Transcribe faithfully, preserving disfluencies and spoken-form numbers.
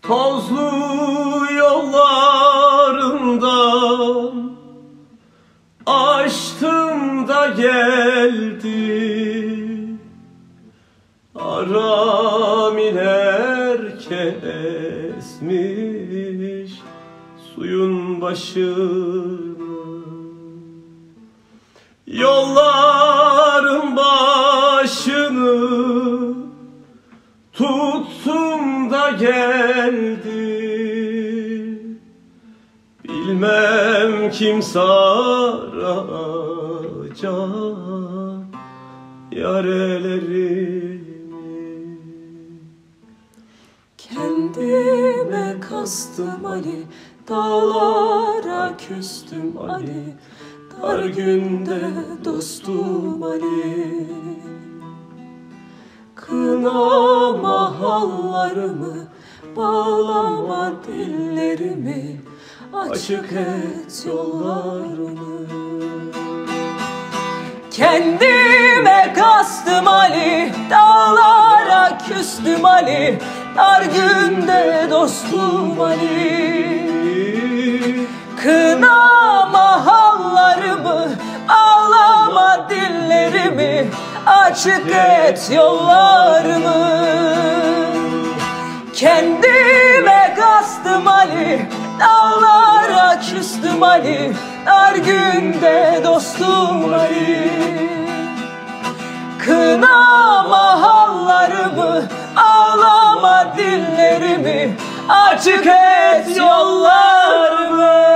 Tozlu yollarından açtım da geldi, aramiler kesmiş suyun başını. Yolların başını tuttum da geldi, bilmem kim saracak yarelerimi. Kendime kastım Ali, dağlara küstüm Ali, dar günde dostum Ali. Kınama hallarımı, bağlama dillerimi, açık et yollarımı. Kendime kastım Ali, dağlara küstüm Ali, dar günde dostum Ali. Kınama hallarımı, ağlama dillerimi, açık et yollarımı. Kendime kastım Ali, dağlara küstüm Ali, dar günde dostum Ali. Kınama hallarımı, ağlama dillerimi, açık et yollarımı.